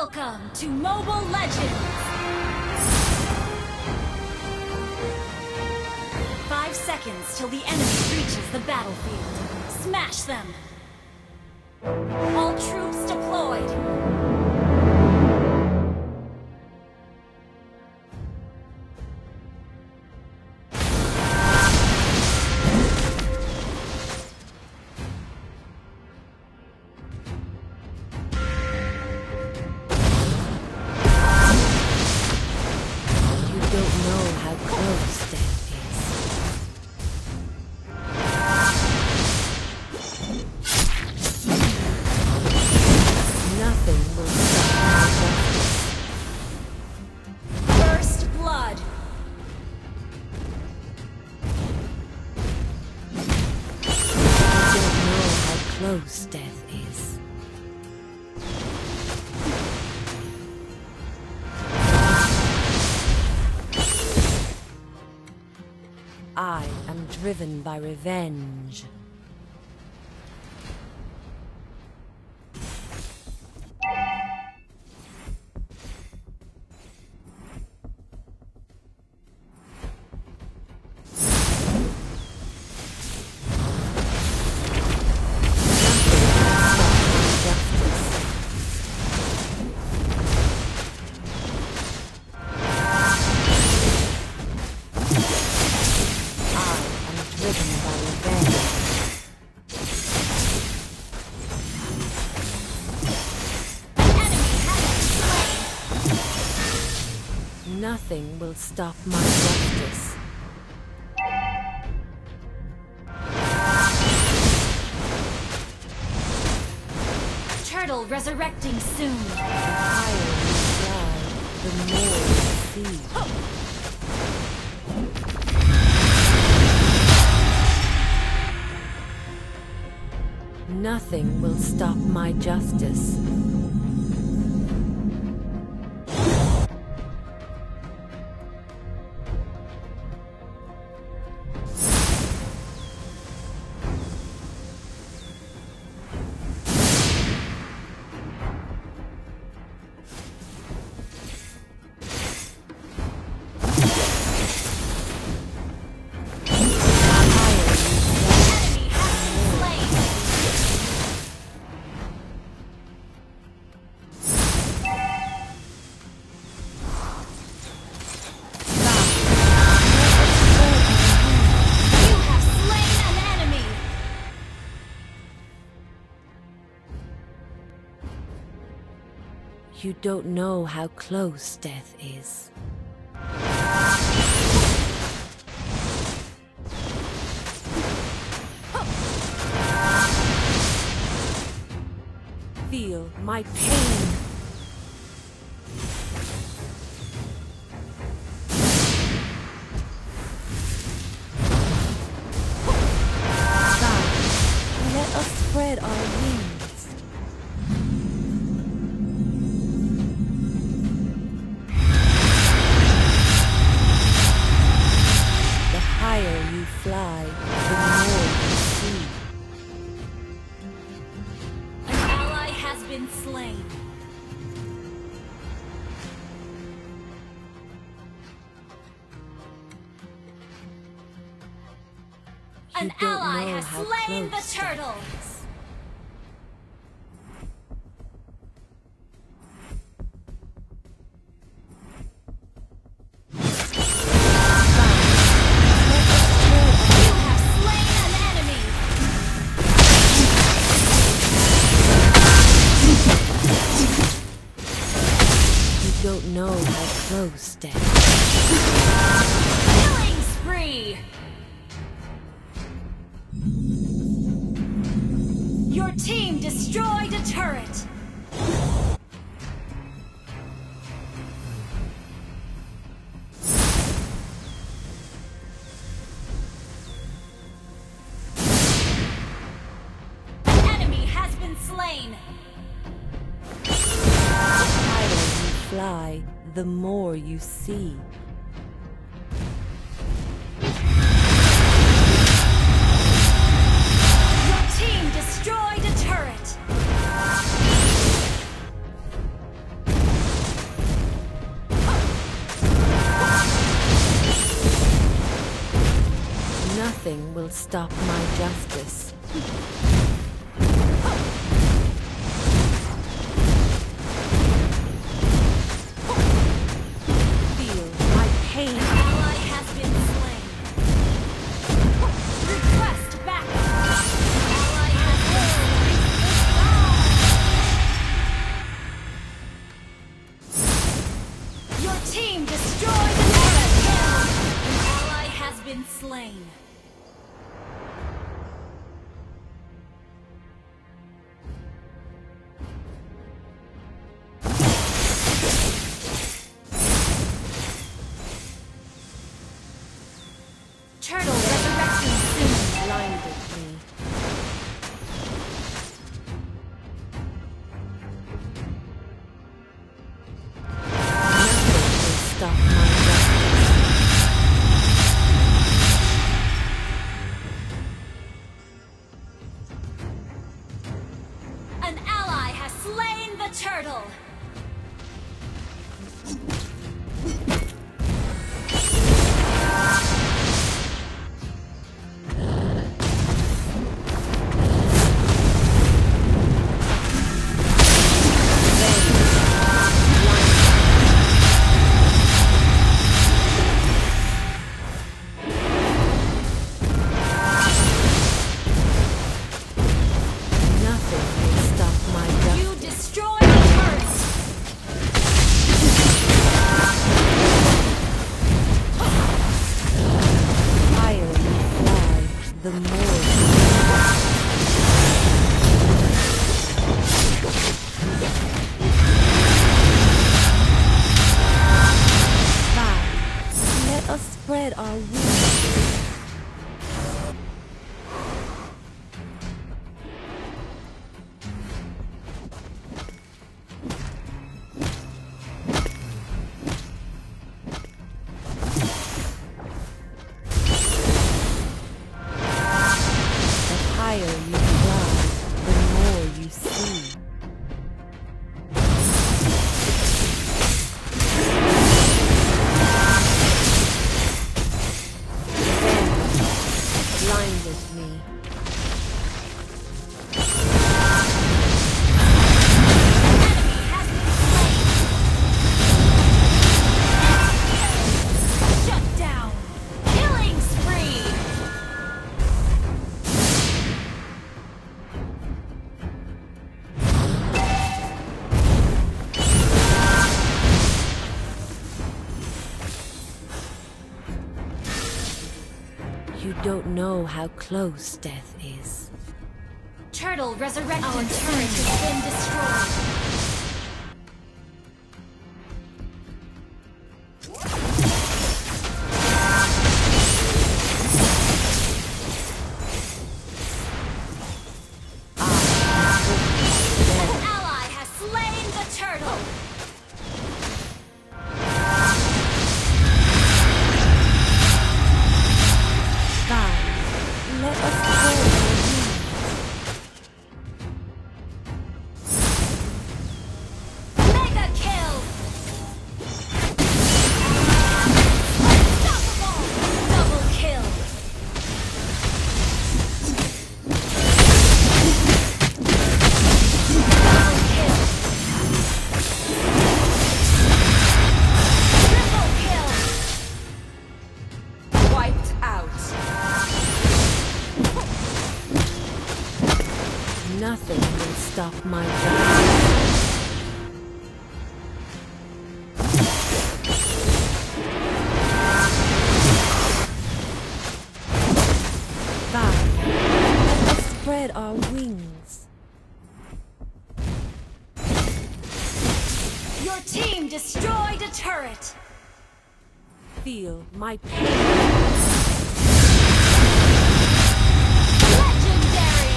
Welcome to Mobile Legends! 5 seconds till the enemy reaches the battlefield. Smash them! All troops deployed! Close death is. I am driven by revenge. Nothing will stop my justice. Turtle resurrecting soon. The higher you fly, the more you see. Nothing will stop my justice. You don't know how close death is. Feel my pain. Come, let us spread our wings. The higher you fly, the more you see. An ally has been slain. An ally has slain the turtle. Don't know how close death. Killing spree! Your team destroyed a turret! An enemy has been slain! Fly, the more you see. Your team destroyed a turret! stop my justice. Feel my pain. An ally has been slain. Request backup. An ally has been slain. Your team destroyed the turret. An ally has been slain. Turtle resurrection soon. Blinded me. Nothing will stop my justice. An ally has slain the turtle. Nothing will stop my justice. You destroy the turret. Higher you fly, the more fly. Let us spread our wings. The higher you fly, the more you see. Revenge blinded me. Shut down. Killing spree. You don't know how close death is. Turtle resurrected. Our turret has been destroyed. An ally has slain the turtle. God, let us hold our wings. Mega kill. Unstoppable. Double kill. Double kill. Triple kill. Wiped out. Nothing will stop my justice. God, let us spread our wings. Your team destroyed a turret. Feel my pain. Legendary.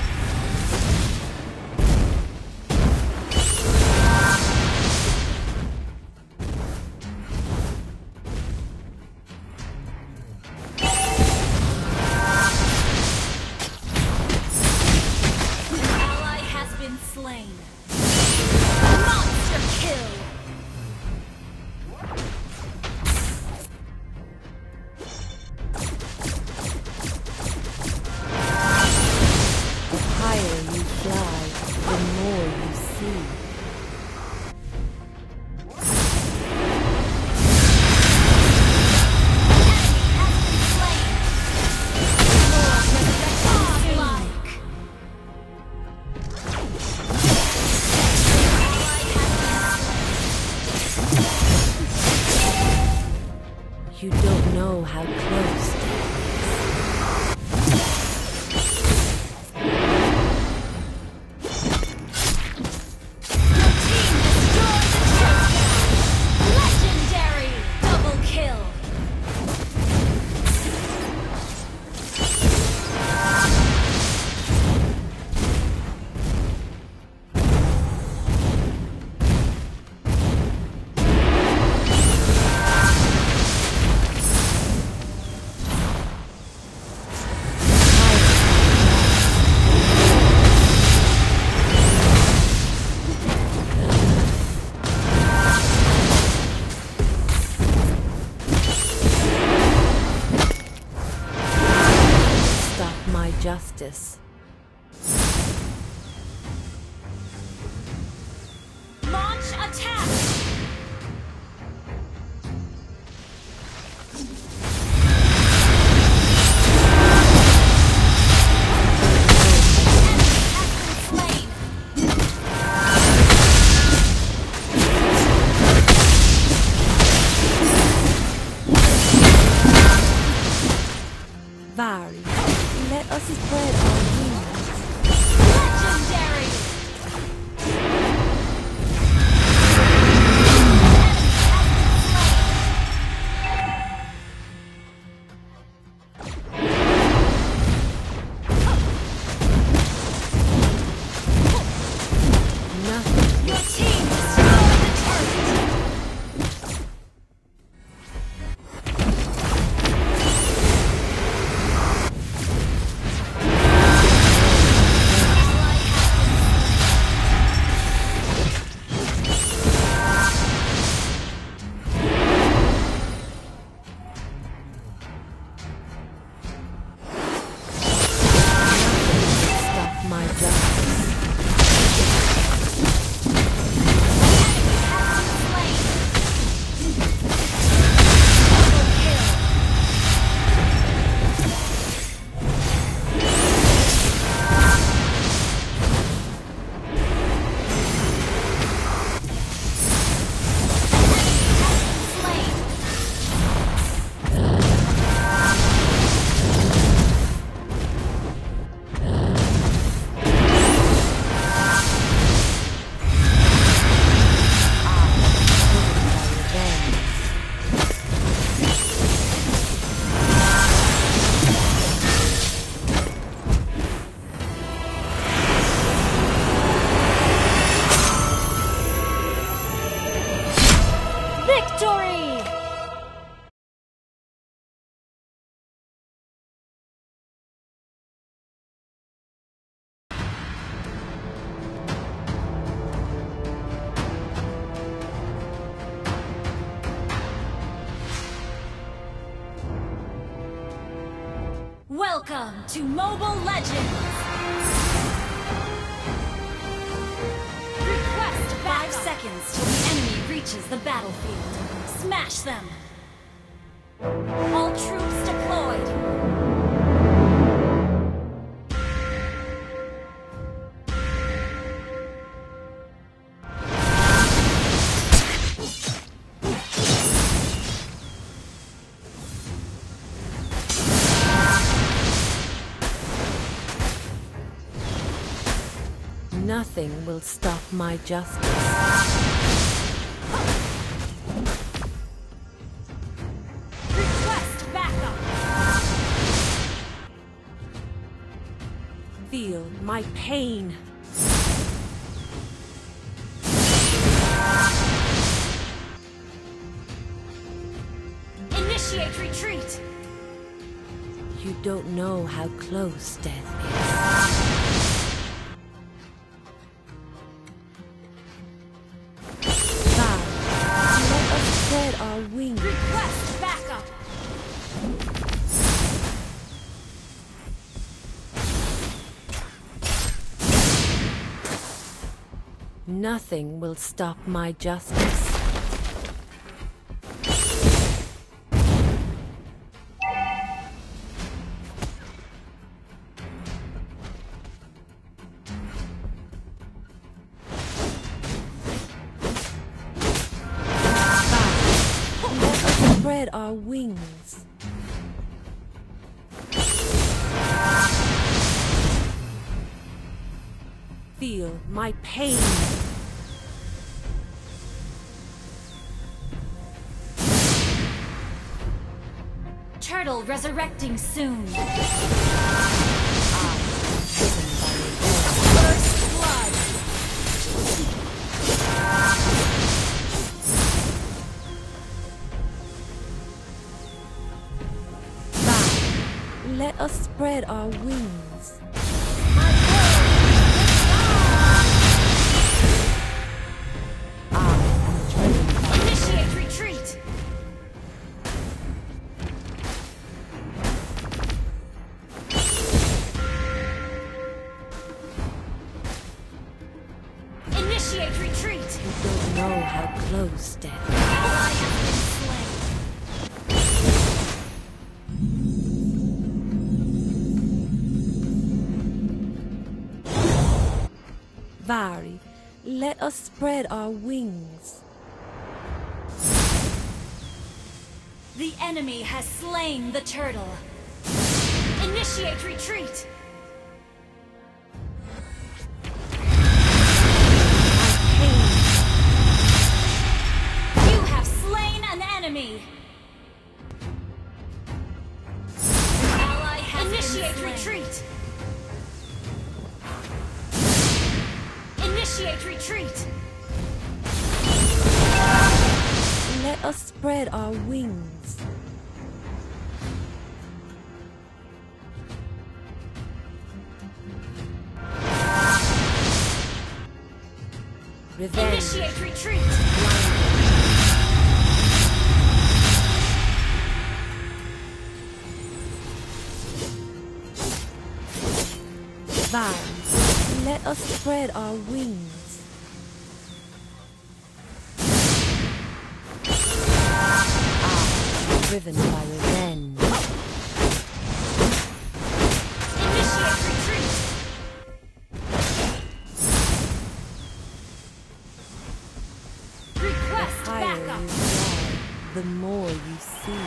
An ally has been slain. Monster kill. justice. Launch attack! Vari, let us spread our wings. Legendary! Nothing. Your team destroyed the turret! Stop my justice. Victory! Welcome to Mobile Legends! Request 5 seconds till the enemy reaches the battlefield. Smash them! All troops deployed! Nothing will stop my justice. Request backup! Feel my pain. Initiate retreat! You don't know how close death is. Let us spread our wings. Request backup! Nothing will stop my justice. Let us spread our wings. Feel my pain. Turtle resurrecting soon. First blood. Let us spread our wings. Initiate retreat. Initiate retreat! You don't know how close death is. Ally has been slain. Vari, let us spread our wings. The enemy has slain the turtle. Initiate retreat! You have slain an enemy! An ally has Initiate retreat! Initiate retreat! Let us spread our wings. Revenge. Initiate retreat! Vines, let us spread our wings. I am driven by revenge. Initiate retreat! Request The higher backup! you fly, the more you see.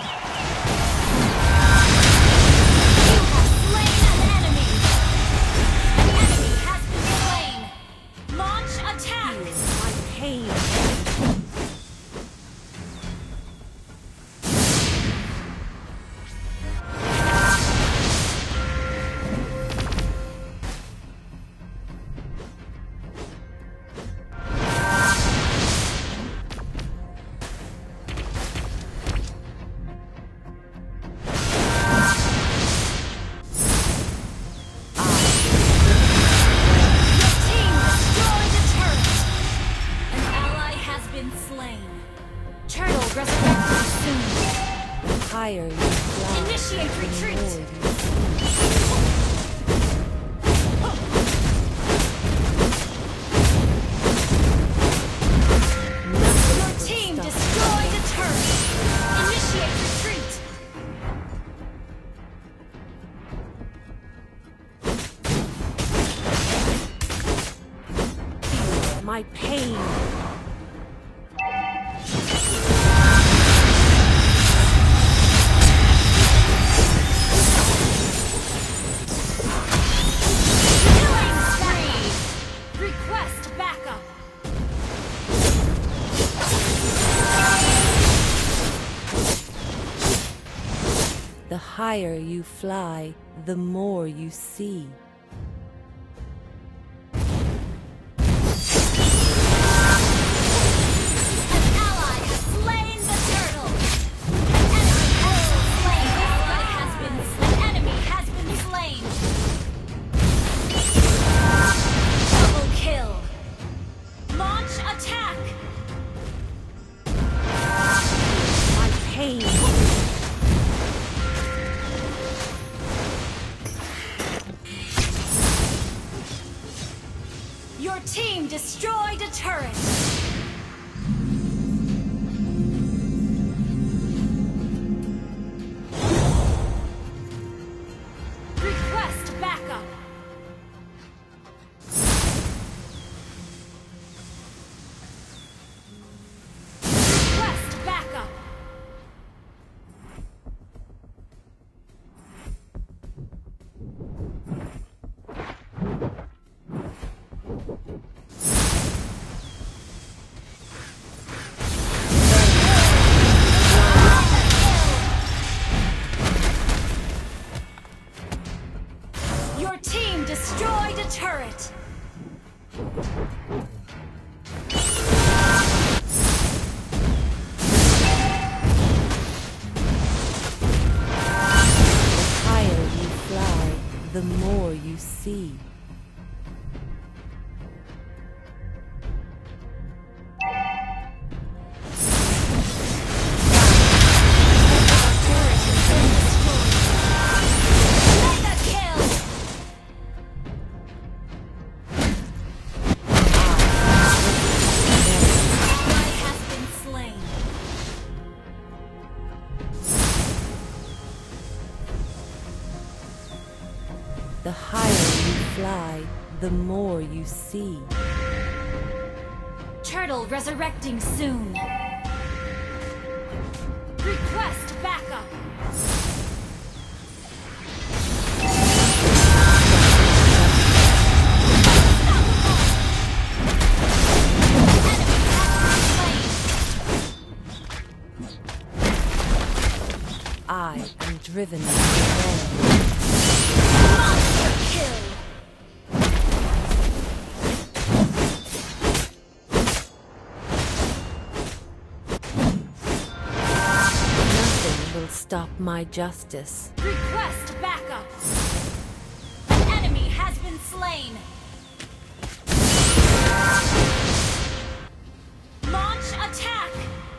You have slain an enemy! An enemy has been slain! Launch attack! My pain. Team destroyed a turret! An ally has been slain. Turtle resurrected soon. The higher you fly, Initiate the retreat! more you see. Your team destroyed a turret! Initiate retreat! My pain. Killing spree! Request backup! The higher you fly, the more you see. An ally has slain the turtle! An enemy has been slain! Double kill! Launch attack! My pain. Your team destroyed a turret! Request backup! Request backup! Your team destroyed a turret! The higher you fly, the more you see. Mega kill! The higher you fly, the more you see. Turtle resurrecting soon. Request backup. I am driven by the Monster kill. Nothing will stop my justice. Request backup. An enemy has been slain. Launch attack.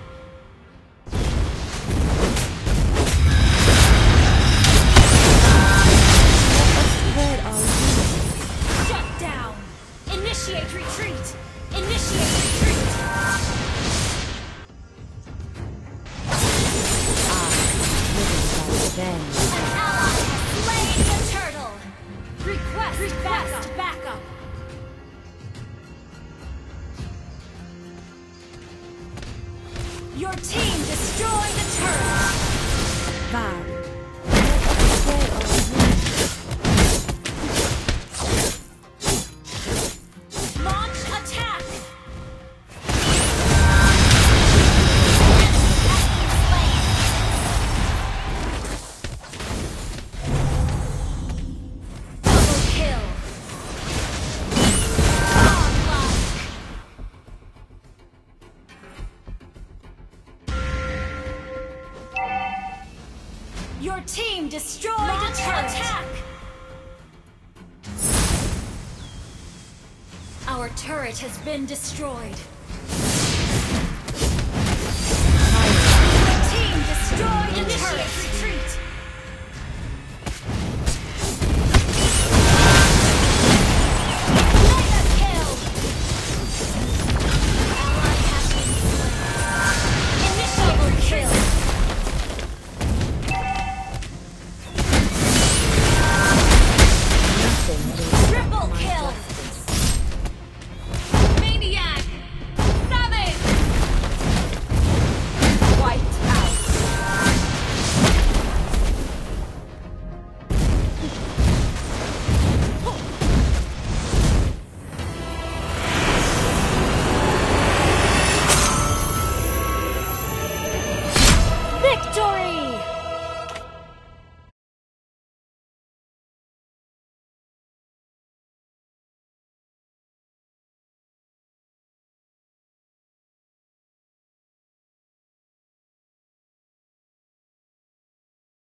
Where are you? Shut down. Initiate retreat. Initiate retreat. Revenge. An ally has slain the turtle. Request backup. Your team destroyed the turret. Vow. Where are you? Launch attack. Double kill. Godlike. Your team destroyed a turret. Attack. Our turret has been destroyed. Your team destroyed a turret. Retreat.